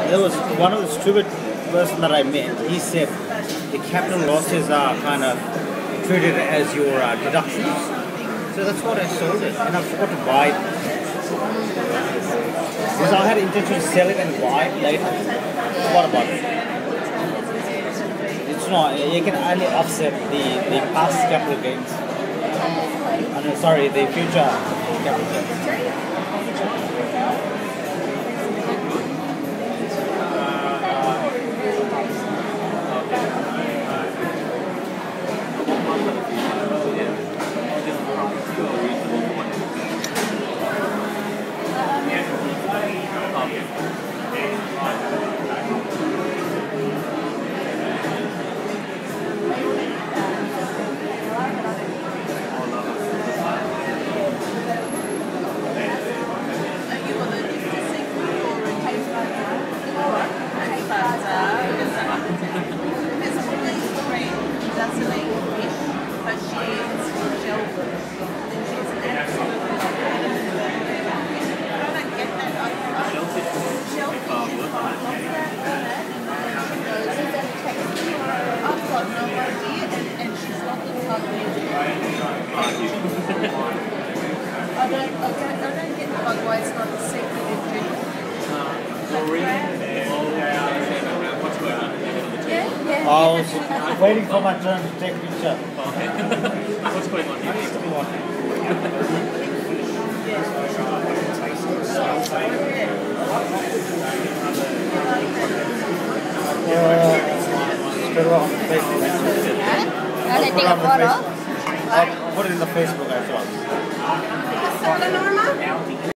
There was one of the stupid person that I met. He said the capital losses are kind of treated as your deductions. So that's what I sold it, and I forgot to buy it. Because I had intention to sell it and buy it later. What about it? It's not. You can only offset the past capital gains. Sorry, the future capital gains. I was waiting for my turn to take a picture. What's going on here? I'll put it in the Facebook as well.